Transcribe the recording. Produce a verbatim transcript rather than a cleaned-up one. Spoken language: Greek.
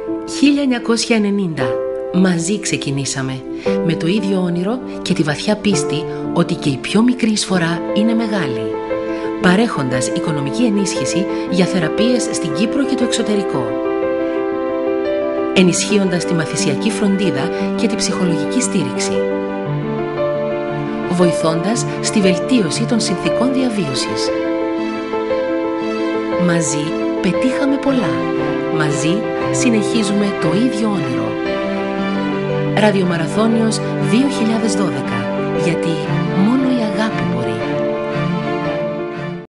χίλια εννιακόσια ενενήντα. Μαζί ξεκινήσαμε, με το ίδιο όνειρο και τη βαθιά πίστη ότι και η πιο μικρή εισφορά είναι μεγάλη, παρέχοντας οικονομική ενίσχυση για θεραπείες στην Κύπρο και το εξωτερικό, ενισχύοντας τη μαθησιακή φροντίδα και τη ψυχολογική στήριξη, βοηθώντας στη βελτίωση των συνθηκών διαβίωσης. Μαζί πετύχαμε πολλά. Μαζί συνεχίζουμε το ίδιο όνειρο. Ραδιομαραθώνιος δύο χιλιάδες δώδεκα. Γιατί μόνο